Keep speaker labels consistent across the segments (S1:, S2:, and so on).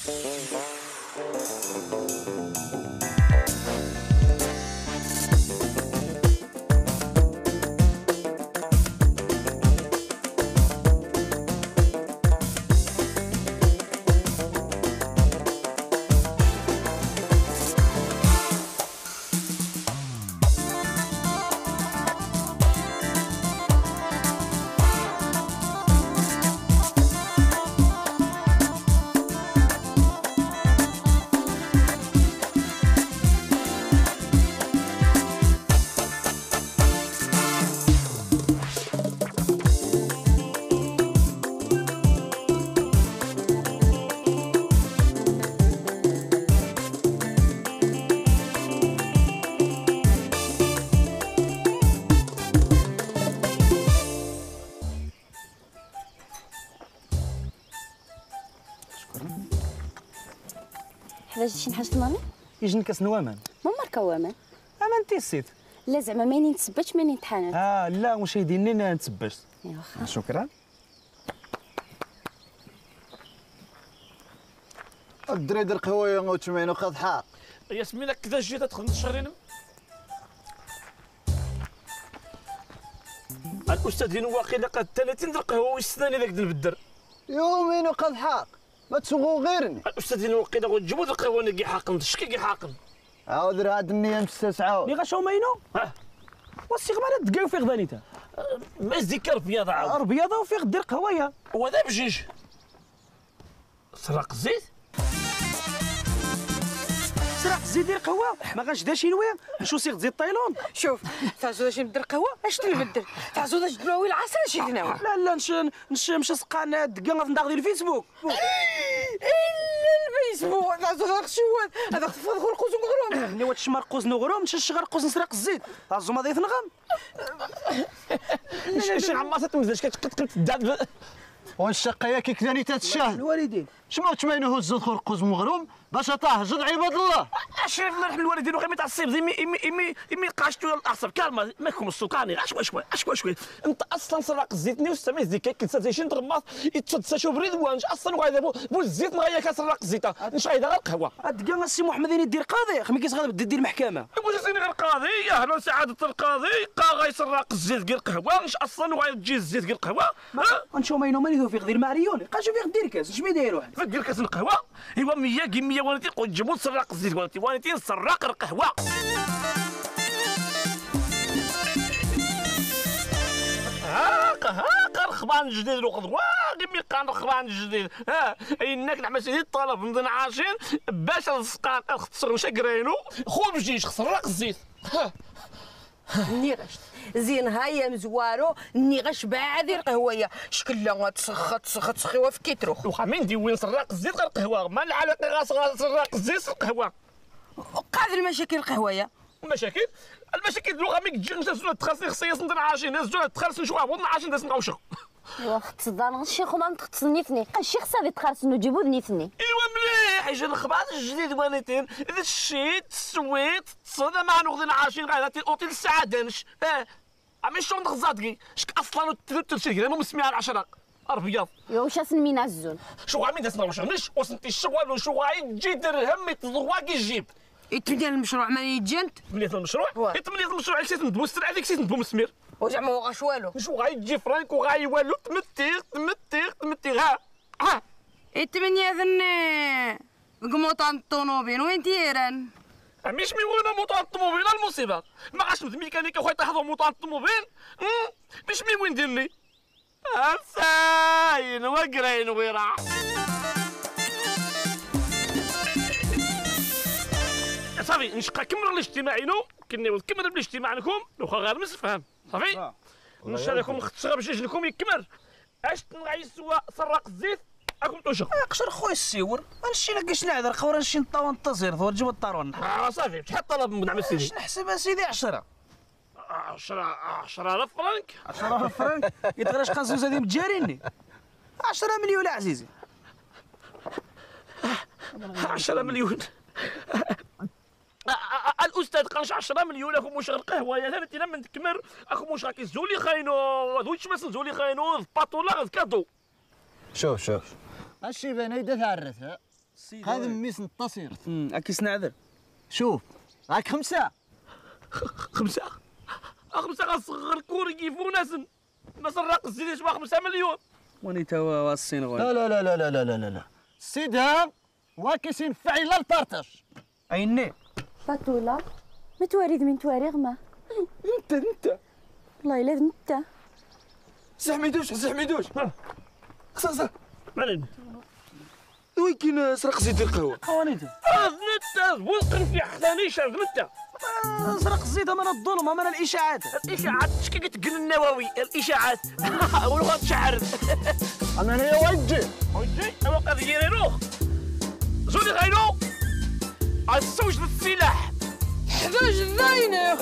S1: حتاج شي حاجه مامي
S2: يجن كاس نوامان
S1: ماركه وامان
S2: امان تيسيت
S1: لا زعما ماني نتسبتش ماني نتحانت
S2: لا مشاهديني نتسبش
S1: ايوا واخا
S2: شكرا
S3: الدري ديال القهوه وتمينو خاض حاق
S4: ياسمين كذا جيت تخدم شهرين الاستاذ واقيلا قاد 30 د القهوه ويستناني ذاك البدر
S3: يومين وقاد حاق ما تسوقوا غيرني
S4: الاستاذ واقيلا غتجيبوا القهوه انا كي حاقن شكي كي حاقن
S3: عاود راه هاد النيه مستسعه
S2: لي غاشو ماينو واسي غمالا دقاو فيه غدانيتا
S4: ما ذكر بياض عاود
S2: ربياضه وفيه غدير قهويه
S4: وهذا بجيج سرق الزيت
S2: سرق الزيت ديال القهوه ما غاش دا شي نويه نشوف سي غتزيد طايلون
S5: شوف تعزو اش نبدل القهوه اش تنبدل تعزو اش تناوي العصير اش تناوي
S2: لا نمشي سقان دقا نداغ ديال الفيسبوك
S5: الفيسبوك تعزو هذاك الشوال هذاك تفضل القوس مغروم
S2: ني واد الشمرقوز نغروم نمشي نغرقوز نسرق الزيت تعزو ما ضيف نغم
S4: شي عماصه تمزج كتقلق تدعد
S3: والشقيه كي كذاني تتشاهد
S2: الوالدين
S3: شمو تمينو هز الخرقوز مغروم باش تهجد عباد الله
S4: شريف مرح الوالدين وغير تعصب زي مي قاشتو الاعصاب كالما ماكم السلطاني شوي انت اصلا سرق الزيت ني وستا ما زيك كنت زي تغماط يتفدسا بريدوان اصلا وهذا بو الزيت ما كسرق الزيت نش غير القهوه
S2: دقا السي محمد يدير قاضي خمي كيس غادي دير المحكمه
S4: واش سيني غير قاضي اهلا سعاده القاضي غيسرق الزيت ديال القهوه نش اصلا وغيجي الزيت ديال القهوه
S2: نشوف ما ماني في غدير معريون قاشو في غدير كاس اش بيدير واحد
S4: في كاس القهوه ايوا 100 كي 100 ولدي تجيبوا تسرق الزيت ولدي نسرق القهوه هاك رخبان جديد الغدوه كيما كان رخبان جديد انك نعمل سيدي الطلب من عاشين باش السقان خسر واش كرينو خو بجيش خسرق الزيت
S5: ني غش زين هيا مزوارو ني غش بعدي القهويه شكلها تسخيوها في كيترو
S4: واخا من دي وين سرق الزيت غير القهوه ما العلاقه غا سرق الزيت القهوه
S5: قادر المشاكل القهويه
S4: المشاكل اللغه ميك تجي نتا تخلصني خصيص ندير عاشين نزجو تخلص نشوف عبود عاشين داس نقاوشو
S1: ايوا تصدق الشيخ ما تخصني فني الشيخ صافي تخرسنو جيبو نيفني
S4: ايوا مليح يجي الخباز الجديد وليتين اذا الشيت السويت تصدى ما ناخذين عاشين غير اوتيل السعادنش عمي شلون غزاتكي شك اصلا تلشي كذا مسميها العشره ابيض
S1: ايوا واش اسمي نازون
S4: شو عمي داس نوشنش وسنتي الشغل وشو غايجي درهم يتضوا كيجيب
S5: يتمنى المشروع ما يجنت
S4: تمنيت المشروع يتمنيت المشروع على سيت ندبو السرعه هذيك سيت ندبو مسمير
S5: وزعما هو غاش والو
S4: شو غايجي فرانك وغاي والو تمتيغ ها
S5: يتمنى ذن قموطان الطوموبيل وين دايرن
S4: مش مي موطور الطوموبيل المصيبه ما عادش ميكانيكا خويا تحضر موطور الطوموبيل مش مي وين ديرني ساين وقرين ويراح صافي نشقى كمل الاجتماع نو كناوي كمل بالاجتماع لكم واخا غير مسفهم صافي نشا لكم خصها باش لكم يكمل اش غيسوا سرق الزيت راكم توشق
S2: قشر خويا السيور غنمشي لك نعذر خورا نمشي نطاو ننتظر ثور جيب الطارون
S4: صافي شحال طلب من عم سيدي
S2: باش نحسب اسيدي 10
S4: 10000 فرانك
S2: 10000 فرانك يتغرش قنصوصه ديال متجاريني 10 مليون عزيزي
S4: 10 مليون الاستاذ قنش 10 مليون اخو مش القهوه يا ثلاثه من تكمر اخو مش راكي زولي خاينو هذوش بس زولي خاينو باطولا كادو
S3: شوف هادشي بان يدا تعرف هذا ميس التصير.
S2: اكي سنعذر.
S3: شوف راك 5.
S4: 5 غصغر كوري كيفو ناسن ما سرق الزيت شبه 5 مليون.
S2: واني توا الصين غوي.
S3: لا لا لا لا لا لا لا لا السيد ها واكيس ينفع الا البارطاج.
S2: عيني
S1: بطولة ما تواري من تواري غما.
S4: انت
S1: والله الا انت.
S4: سي حميدوش خصها معلم وين كاين سرق زيت القهوه.
S2: وانيته
S4: نتا وقف في حساني شرب نتا
S2: سرق الزيت من الظلم من الاشاعات.
S4: الاشاعات اش كتقول النووي الاشاعات ولغه تشعر.
S3: انا هي وجه
S4: وقف يريروخ زوني غيرو السوج للسلاح
S5: 11 ذاينخ.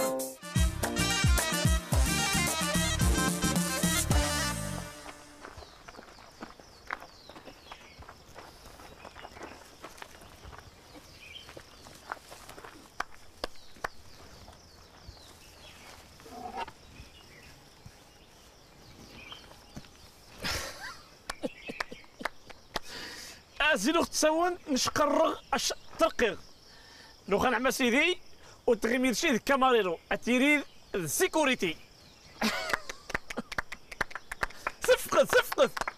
S4: زينو تسون نشقرغ ترقيغ لو غنعمل سيدي وتغمير شي كاماريرو اتيري السيكوريتي صفقت